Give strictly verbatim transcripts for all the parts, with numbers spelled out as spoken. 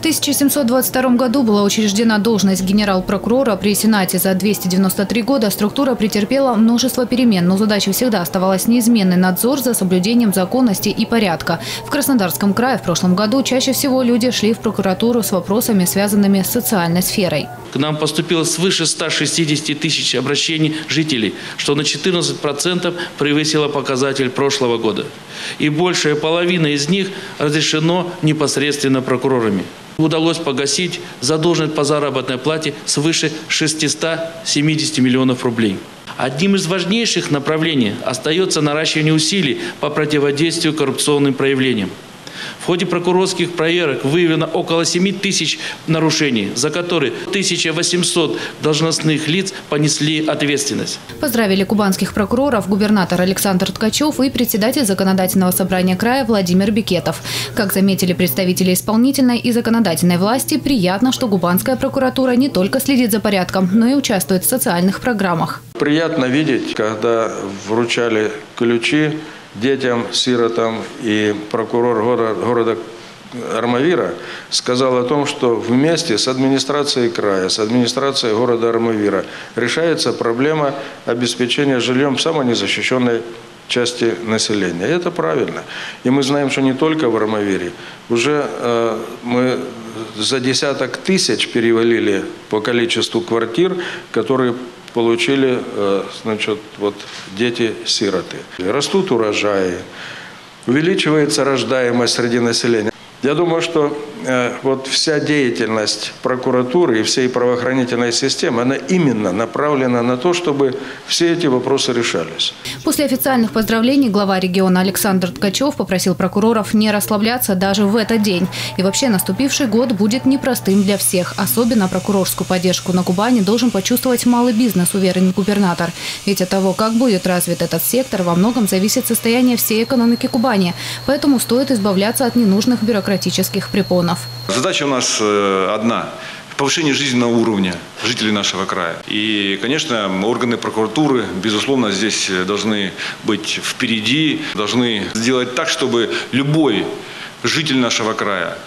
тысяча семьсот двадцать втором году была учреждена должность генерал-прокурора при Сенате. За двести девяносто три года структура претерпела множество перемен, но задача всегда оставалась неизменной – надзор за соблюдением законности и порядка. В Краснодарском крае в прошлом году чаще всего люди шли в прокуратуру с вопросами, связанными с социальной сферой. К нам поступило свыше ста шестидесяти тысяч обращений жителей, что на четырнадцать процентов превысило показатель прошлого года. И большая половина из них разрешено непосредственно прокурорами. Удалось погасить задолженность по заработной плате свыше шестисот семидесяти миллионов рублей. Одним из важнейших направлений остается наращивание усилий по противодействию коррупционным проявлениям. В ходе прокурорских проверок выявлено около семи тысяч нарушений, за которые тысяча восемьсот должностных лиц понесли ответственность. Поздравили кубанских прокуроров губернатор Александр Ткачев и председатель Законодательного собрания края Владимир Бекетов. Как заметили представители исполнительной и законодательной власти, приятно, что губанская прокуратура не только следит за порядком, но и участвует в социальных программах. Приятно видеть, когда вручали ключи детям, сиротам, и прокурор города, города Армавира сказал о том, что вместе с администрацией края, с администрацией города Армавира решается проблема обеспечения жильем самой незащищенной части населения. И это правильно. И мы знаем, что не только в Армавире. Уже э, мы за десяток тысяч перевалили по количеству квартир, которые получили, значит, вот дети-сироты. Растут урожаи, увеличивается рождаемость среди населения. Я думаю, что э, вот вся деятельность прокуратуры и всей правоохранительной системы, она именно направлена на то, чтобы все эти вопросы решались. После официальных поздравлений глава региона Александр Ткачев попросил прокуроров не расслабляться даже в этот день. И вообще наступивший год будет непростым для всех. Особенно прокурорскую поддержку на Кубани должен почувствовать малый бизнес, уверен губернатор. Ведь от того, как будет развит этот сектор, во многом зависит состояние всей экономики Кубани. Поэтому стоит избавляться от ненужных бюрократических препонов. Задача у нас одна – повышение жизненного уровня жителей нашего края. И, конечно, органы прокуратуры, безусловно, здесь должны быть впереди, должны сделать так, чтобы любой житель нашего края,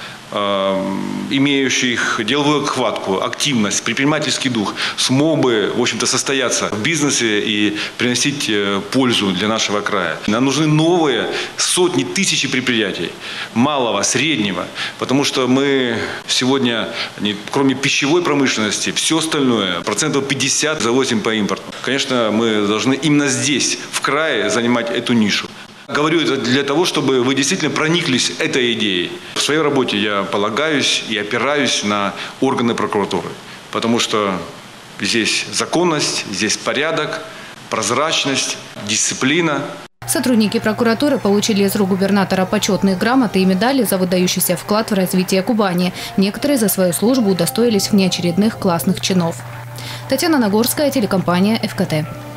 имеющий деловую хватку, активность, предпринимательский дух, смог бы, в общем-то, состояться в бизнесе и приносить пользу для нашего края. Нам нужны новые сотни, тысячи предприятий, малого, среднего, потому что мы сегодня, кроме пищевой промышленности, все остальное, процентов пятьдесят завозим по импорту. Конечно, мы должны именно здесь, в крае, занимать эту нишу. Говорю это для того, чтобы вы действительно прониклись этой идеей. В своей работе я полагаюсь и опираюсь на органы прокуратуры, потому что здесь законность, здесь порядок, прозрачность, дисциплина. Сотрудники прокуратуры получили из рук губернатора почетные грамоты и медали за выдающийся вклад в развитие Кубани. Некоторые за свою службу удостоились внеочередных классных чинов. Татьяна Нагорская, телекомпания ЭФ Ка Тэ.